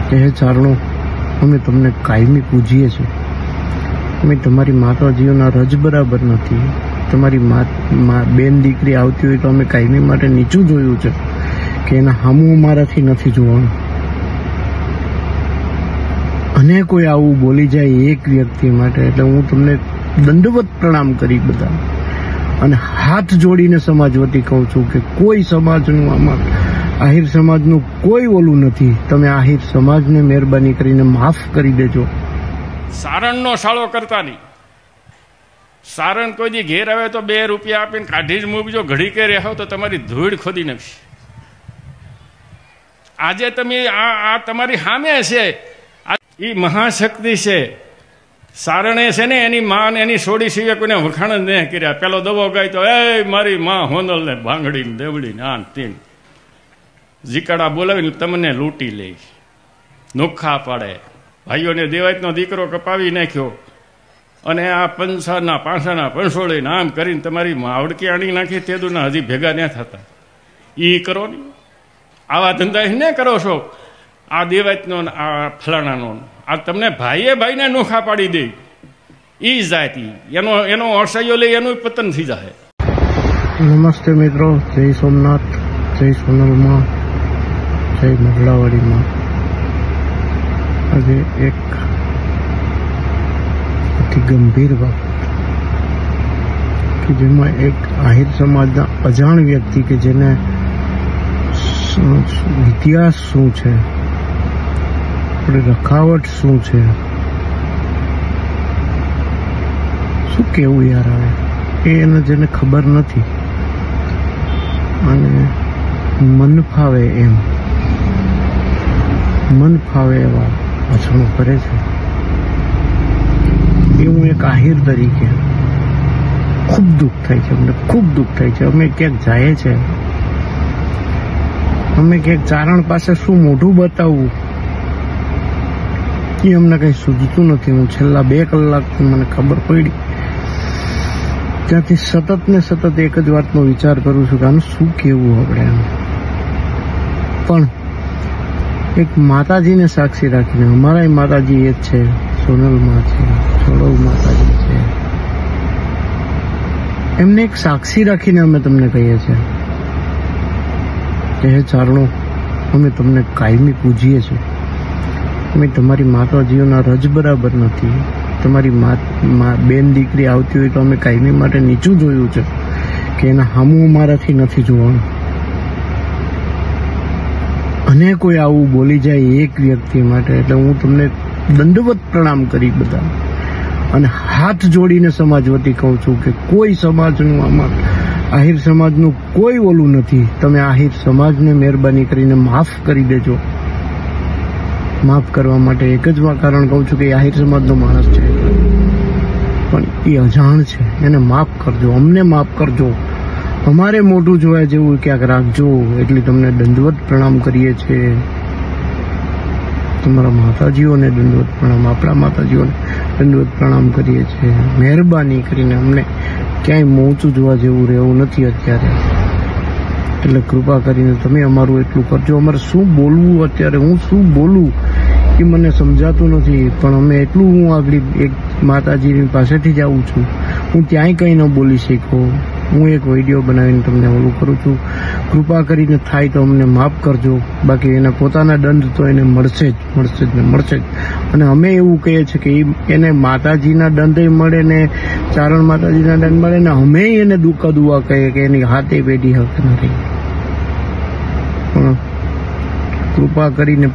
કે હે ચારણો, અમે તમને કાયમી પૂજીએ છીએ. અમે તમારી માતાજીઓના રજ બરાબર નથી. તમારી બેન દીકરી આવતી હોય તો અમે કાયમી માટે નીચું જોયું છે કે એના હામું અમારાથી નથી જોવાનું. અને કોઈ આવું બોલી જાય એક વ્યક્તિ માટે એટલે હું તમને દંડવત પ્રણામ કરી બધા અને હાથ જોડીને સમાજ વતી કહું છું કે કોઈ સમાજનું આમાં આહિર સમાજનું કોઈ ઓલું નથી. તમે આહિર સમાજને મહેરબાની કરીને માફ કરી દેજો. સારણનો સાળો કરતા નહીં. સારણ કોઈ દી ઘેર આવે તો 2 રૂપિયા આપીને કાઢી જ મૂકજો. ઘડી કે રહેવો તો તમારી ધૂળ ખોદી નાખશે. આજે તમે આ તમારી સામે છે, એ મહાશક્તિ છે. સારણે છે ને એની માં ને એની સોડી સિવાય કોઈને વખાણ જ નહીં કર્યા. પેલો દવો ગાય તો એ મારી માં હોનલ ને ભાંગડી ને દેવડી ને આન તીન જીકાડા બોલાવીને તમને લૂંટી લે, નોખા પાડે. ભાઈઓને દેવાયતનો દીકરો કપાવી નાખ્યો અને આ પંસાના પાંસાના પંસોળીને આમ કરીને તમારી માવડકી આણી નાખી. તેદુના હજી ભેગા ન થતા. એ કરો ને આવા ધંધા ને કરો છો. આ દેવાયતનો આ ફલાણાનો આ તમને ભાઈએ ભાઈને નોખા પાડી દે. એ જાતિ એનો અસહ્યો લઈ એનું પતન થઈ જાય. નમસ્તે મિત્રો, જય સોમનાથ, જય સોનલમાં, જય મગલાવાડીમાં. આજે એક અતિ ગંભીર બાબત કે જેમાં એક આહિર સમાજના અજાણ વ્યક્તિ કે જેને ઇતિહાસ શું છે, રખાવટ શું છે, શું કેવું યાર આવે એને જેને ખબર નથી અને મન ફાવે એમ મન ફાવે એવા વચનો કરે છે. એ હું એક આહિર તરીકે ખૂબ દુઃખ થાય છે. અમને ખૂબ દુઃખ થાય છે. અમે ક્યાંક જાય છે, અમે ક્યાંક ચારણ પાસે શું મોઢું બતાવવું એ અમને કંઈ સૂઝતું નથી. હું છેલ્લા 2 કલાકથી મને ખબર પડી ત્યાંથી સતત ને સતત એક જ વાતનો વિચાર કરું છું કે આનું શું કહેવું આપણે એમ. પણ એક માતાજીને સાક્ષી રાખીને, અમારા માતાજી એ જ છે, સોનલમાં છે, છોડવ માતાજી છે, એમને એક સાક્ષી રાખીને અમે તમને કહીએ છીએ કે હે ચારણો, અમે તમને કાયમી પૂજીએ છીએ. અમે તમારી માતાજીઓના રજ બરાબર નથી. તમારી બેન દીકરી આવતી હોય તો અમે કાયમી માટે નીચું જોયું છે કે એના હામું અમારાથી નથી જોવાનું. અને કોઈ આવું બોલી જાય એક વ્યક્તિ માટે એટલે હું તમને દંડવત પ્રણામ કરી બધા અને હાથ જોડીને સમાજ વતી કહું છું કે કોઈ સમાજનું આમાં આહિર સમાજનું કોઈ ઓલું નથી. તમે આહિર સમાજને મહેરબાની કરીને માફ કરી દેજો. માફ કરવા માટે એક જ કારણ કહું છું કે એ આહિર સમાજનો માણસ છે પણ એ અજાણ છે. એને માફ કરજો, અમને માફ કરજો. અમારે મોટું જોયા જેવું ક્યાંક રાખજો. એટલે તમને દંડવત પ્રણામ કરીએ છીએ. તમારા માતાજીઓને દંડવત પ્રણામ, આપણા માતાજીઓને દંડવત પ્રણામ કરીએ છીએ. મહેરબાની કરીને અમને ક્યાંય મોચું જોવા જેવું રહેવું નથી અત્યારે. એટલે કૃપા કરીને તમે અમારું એટલું કરજો. અમારે શું બોલવું અત્યારે, હું શું બોલું એ મને સમજાતું નથી. પણ અમે એટલું, હું આગળ એક માતાજીની પાસેથી જ આવું છું. હું ત્યાંય કંઈ ન બોલી શક્યો. હું એક વિડીયો બનાવીને તમને ઓલું કરું છું. કૃપા કરીને થાય તો અમને માફ કરજો. બાકી એના પોતાના દંડ તો એને મળશે જ ને મળશે જ. અને અમે એવું કહીએ છીએ કે એને માતાજીના દંડ મળે ને ચારણ માતાજીના દંડ મળે ને અમે એને દુઆ કહીએ કે એની હાથે પેઢી હક નથી. પણ કૃપા કરીને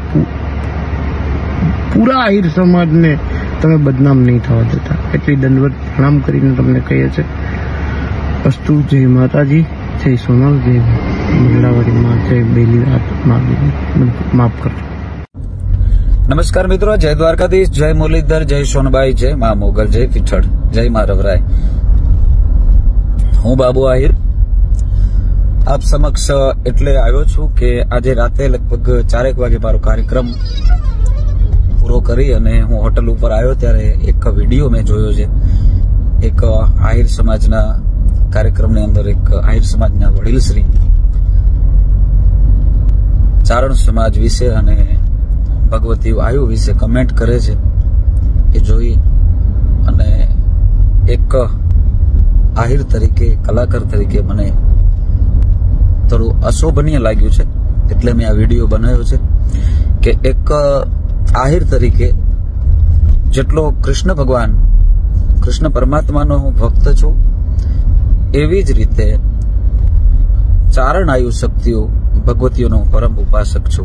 પૂરા આહિર સમાજને તમે બદનામ નહીં થવા દેતા. એટલી દંડવત પ્રણામ કરીને તમને કહીએ છીએ. અસ્તુ. જય માતાજી, જય સોનલ, જય મગલાવાડીમાં, જય બેલી માફ કરજો. નમસ્કાર મિત્રો, જય દ્વારકાધીશ, જય મુરલીધર, જય સોનબાઈ, જય મા મોગલ, જય પીઠળ, જય મા રવરાય. હું બાબુ આહિર આપ સમક્ષ એટલે આવ્યો છું કે આજે રાતે લગભગ 4 વાગે મારો કાર્યક્રમ પૂરો કરી અને હું હોટલ ઉપર આવ્યો ત્યારે એક વિડીયો મેં જોયો છે. એક આહિર સમાજના કાર્યક્રમની અંદર એક આહિર સમાજના વડીલશ્રી ચારણ સમાજ વિશે અને ભગવતીઓ આયુ વિશે કમેન્ટ કરે છે એ જોઈ અને એક આહિર તરીકે, કલાકાર તરીકે મને થોડું અશોભનીય લાગ્યું છે, એટલે મેં આ વિડીયો બનાવ્યો છે કે એક આહિર તરીકે જેટલો કૃષ્ણ ભગવાન, કૃષ્ણ પરમાત્માનો હું ભક્ત છું, એવી જ રીતે ચારણ આયુ શક્તિઓ ભગવતીઓનો પરમ ઉપાસક છું.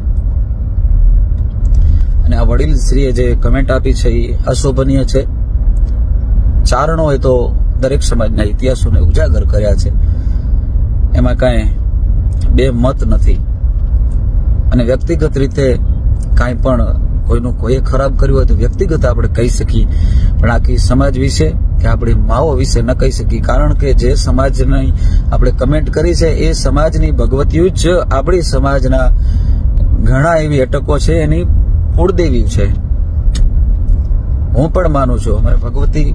અને આ વડીલ શ્રીએ જે કમેન્ટ આપી છે એ અશોભનીય છે. ચારણો એ તો દરેક સમાજના ઇતિહાસોને ઉજાગર કર્યા છે, એમાં કાંઈ બે મત નથી. અને વ્યક્તિગત રીતે કાંઈ પણ કોઈનું કોઈએ ખરાબ કર્યું હોય તો વ્યક્તિગત આપણે કહી શકીએ, પણ આખી સમાજ વિશે કે આપણી માઓ વિશે ન કહી શકીએ, કારણ કે જે સમાજની આપણે કમેન્ટ કરી છે એ સમાજની ભગવતીઓ જ આપણી સમાજના ઘણા એવી અટકો છે એની કુળદેવી છે. હું પણ માનું છું અમારે ભગવતી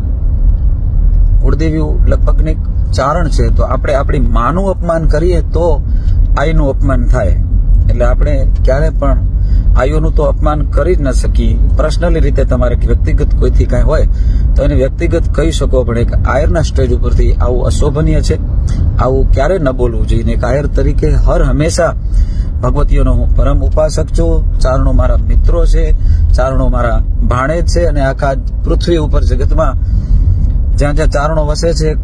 કુળદેવી લગભગની ચારણ છે, તો આપણે આપણી માનું અપમાન કરીએ તો આઈનું અપમાન થાય. એટલે આપણે ક્યારે પણ આયુનું તો અપમાન કરી જ ન શકીએ. પર્સનલી રીતે તમારે વ્યક્તિગત કોઈથી કાંઈ હોય તો એને વ્યક્તિગત કહી શકો, પણ એક આયરના સ્ટેજ ઉપરથી આવું અશોભનીય છે, આવું ક્યારે ન બોલવું જોઈએ. એક આયર તરીકે હર હંમેશા ભગવતીઓનો હું પરમ ઉપાસક છું. ચારણો મારા મિત્રો છે, ચારણો મારા ભાણેજ છે, અને આખા પૃથ્વી ઉપર જગતમાં જ્યાં જ્યાં ચારણો વસે છે, એક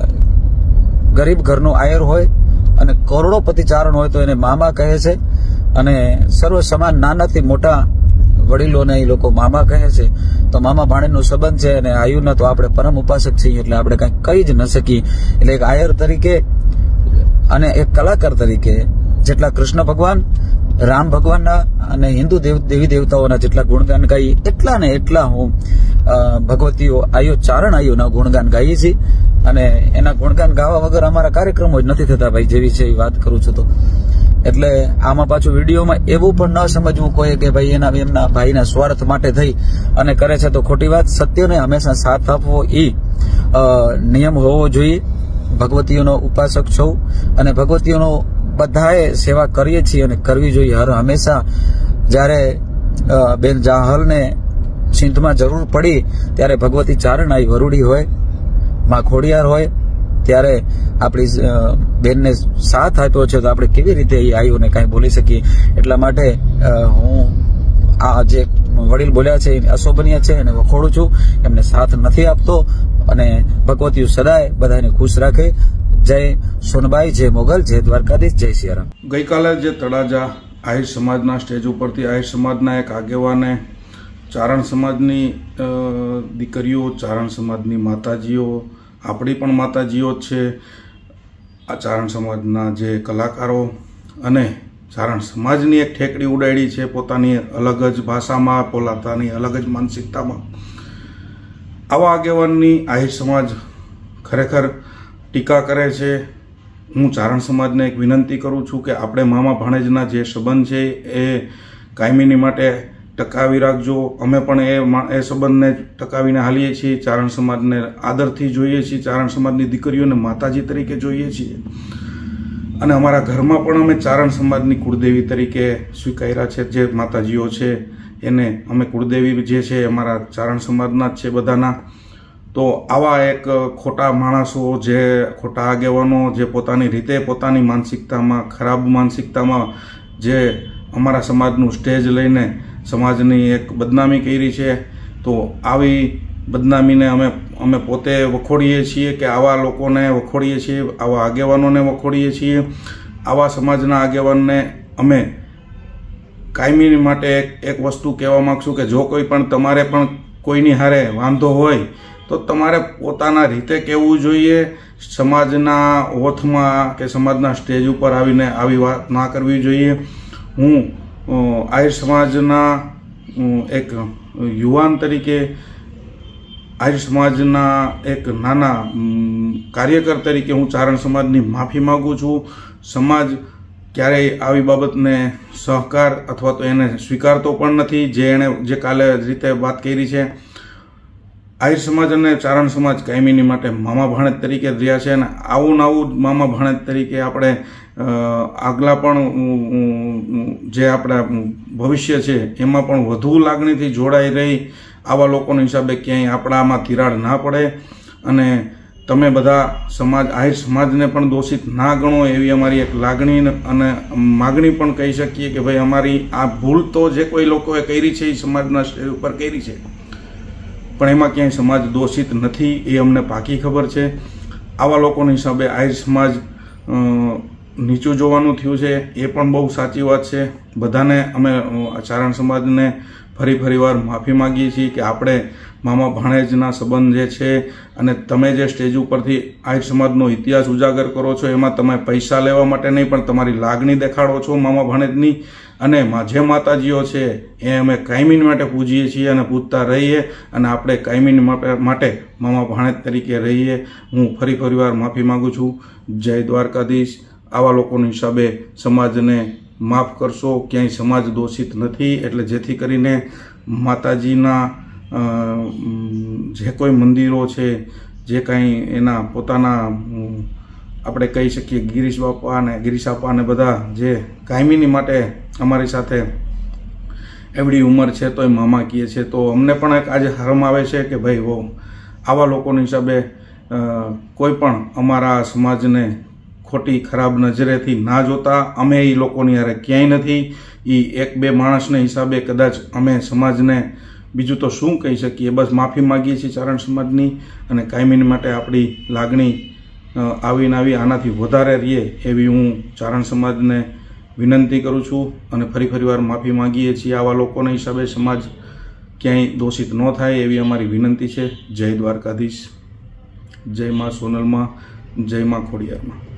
ગરીબ ઘરનો આયર હોય અને કરોડોપતિ ચારણ હોય તો એને મામા કહે છે, અને સર્વ સમાન નાનાથી મોટા વડીલોને એ લોકો મામા કહે છે. તો મામા ભાણેજનો સંબંધ છે, અને આયુના તો આપણે પરમ ઉપાસક છીએ, એટલે આપણે કાંઈ કહી જ ન શકીએ. એટલે એક આયર તરીકે અને એક કલાકાર તરીકે જેટલા કૃષ્ણ ભગવાન, રામ ભગવાનના અને હિન્દુ દેવી દેવતાઓના જેટલા ગુણગાન ગાઈએ, એટલા ને એટલા હું ભગવતીઓ આયુ, ચારણ આયુના ગુણગાન ગાઈએ છીએ. અને એના ગુણગાન ગાવા વગર અમારા કાર્યક્રમો જ નથી થતા ભાઈ, જેવી છે એ વાત કરું છું. તો એટલે આમાં પાછું વિડીયોમાં એવું પણ ન સમજવું કોઈ કે ભાઈ એમના ભાઈના સ્વાર્થ માટે થઈ અને કરે છે, તો ખોટી વાત. સત્યને હંમેશા સાથ આપવો એ નિયમ હોવો જોઈએ. ભગવતીઓનો ઉપાસક છું અને ભગવતીઓનો બધાએ સેવા કરીએ છીએ અને કરવી જોઈએ હર હંમેશા. જ્યારે બેન જાહલને સિંધમાં જરૂર પડી ત્યારે ભગવતી ચારણ આવી વરુડી હોય, માં ખોડિયાર હોય, ત્યારે આપણી બેનને સાથ આપ્યો છે, તો આપણે કેવી રીતે એ આયુને કાંઈ બોલી શકીએ. એટલા માટે હું આ જે વડીલ બોલ્યા છે એ અશોભનીય છે અને વખોડું છું, એમને સાથ નથી આપતો. અને ભગવતીઓ સદાય બધાને ખુશ રાખે. જય સોનબાઈ, જય મોગલ, જય દ્વારકાધીશ, જય સિયારામ. ગઈકાલે જે તળાજા આહિર સમાજના સ્ટેજ ઉપરથી આહિર સમાજના એક આગેવાને ચારણ સમાજની દીકરીઓ, ચારણ સમાજની માતાજીઓ, આપણી પણ માતાજીઓ જ છે, આ ચારણ સમાજના જે કલાકારો અને ચારણ સમાજની એક ઠેકડી ઉડાડી છે પોતાની અલગ જ ભાષામાં, પોતાની અલગ જ માનસિકતામાં. આવા આગેવાનની આહિર સમાજ ખરેખર ટીકા કરે છે. હું ચારણ સમાજને એક વિનંતી કરું છું કે આપણે મામા ભાણેજના જે સંબંધ છે એ કાયમીની માટે ટકાવી રાખજો. અમે પણ એ સંબંધને ટકાવીને હાલીએ છીએ. ચારણ સમાજને આદરથી જોઈએ છીએ, ચારણ સમાજની દીકરીઓને માતાજી તરીકે જોઈએ છીએ, અને અમારા ઘરમાં પણ અમે ચારણ સમાજની કુળદેવી તરીકે સ્વીકાર્યા છે. જે માતાજીઓ છે એને અમે કુળદેવી જે છે અમારા ચારણ સમાજના જ છે બધાના. તો આવા એક ખોટા માણસો, જે ખોટા આગેવાનો, જે પોતાની રીતે પોતાની માનસિકતામાં, ખરાબ માનસિકતામાં જે અમારા સમાજનું સ્ટેજ લઈને સમાજની એક બદનામી કરી છે, તો આવી બદનામીને અમે પોતે વખોડીએ છીએ, કે આવા લોકોને વખોડીએ છીએ, આવા આગેવાનોને વખોડીએ છીએ. આવા સમાજના આગેવાનને અમે કાયમી માટે એક વસ્તુ કહેવા માગશું કે જો કોઈ પણ તમારે પણ કોઈની હારે વાંધો હોય તો તમારે પોતાના રીતે કહેવું જોઈએ. સમાજના ઓથમાં કે સમાજના સ્ટેજ ઉપર આવીને આવી વાત ના કરવી જોઈએ. હું આહિર સમાજના એક યુવાન તરીકે, આહિર સમાજના એક નાના કાર્યકર તરીકે હું ચારણ સમાજની માફી માગું છું. સમાજ ક્યારેય આવી બાબતને સહકાર અથવા તો એને સ્વીકારતો પણ નથી, જે એણે જે કાલે રીતે વાત કરી છે. આહિર સમાજ અને ચારણ સમાજ કાયમીની માટે મામા ભાણેજ તરીકે જ રહ્યા છે અને આવું મામા ભાણેજ તરીકે આપણે આગલા પણ જે આપણા ભવિષ્ય છે એમાં પણ વધુ લાગણીથી જોડાઈ રહી આવા લોકોના હિસાબે ક્યાંય આપણામાં તિરાડ ના પડે અને તમે બધા સમાજ આહિર સમાજને પણ દોષિત ના ગણો એવી અમારી એક લાગણી અને માગણી પણ કહી શકીએ કે ભાઈ અમારી આ ભૂલ તો જે કોઈ લોકોએ કરી છે એ સમાજના સ્ટેજ ઉપર કરી છે, પણ એમાં ક્યાંય સમાજ દોષિત નથી એ અમને પાકી ખબર છે. આવા લોકોના હિસાબે આહિર સમાજ નીચું જોવાનું થયું છે એ પણ બહુ સાચી વાત છે. બધાને અમે ચારણ સમાજને ફરી વાર માફી માગીએ છીએ કે આપણે મામા ભાણેજના સંબંધ જે છે અને તમે જે સ્ટેજ ઉપરથી આહિર સમાજનો ઇતિહાસ ઉજાગર કરો છો એમાં તમે પૈસા લેવા માટે નહીં પણ તમારી લાગણી દેખાડો છો મામા ભાણેજની અને જે માતાજીઓ છે એ અમે કાયમી માટે પૂજીએ છીએ અને પૂજતા રહીએ અને આપણે કાયમી માટે મામા ભાણેજ તરીકે રહીએ. હું ફરી વાર માફી માગું છું. જય દ્વારકાધીશ. આવા લોકોના હિસાબે સમાજને માફ કરશો, ક્યાંય સમાજ દોષિત નથી. એટલે જેથી કરીને માતાજીના જે કોઈ મંદિરો છે જે કાંઈ એના પોતાના આપણે કહી શકીએ ગિરીશ આપા અને બધા જે કાયમીની માટે અમારી સાથે એવડી ઉંમર છે તોય મામા કહીએ છે, તો અમને પણ એક આજે શરમ આવે છે કે ભાઈ આવા લોકોના હિસાબે કોઈ પણ અમારા સમાજને ખોટી ખરાબ નજરેથી ના જોતા. અમે એ લોકોની યારે ક્યાંય નથી. એ એક બે માણસને હિસાબે કદાચ અમે સમાજને બીજું તો શું કહી શકીએ, બસ માફી માગીએ છીએ ચારણ સમાજની અને કાયમી માટે આપણી લાગણી આવી આનાથી વધારે રહીએ એવી હું ચારણ સમાજને વિનંતી કરું છું અને ફરી વાર માફી માગીએ છીએ. આવા લોકોના હિસાબે સમાજ ક્યાંય દોષિત ન થાય એવી અમારી વિનંતી છે. જય દ્વારકાધીશ. જય માં સોનલમાં, જય માં ખોડિયારમાં.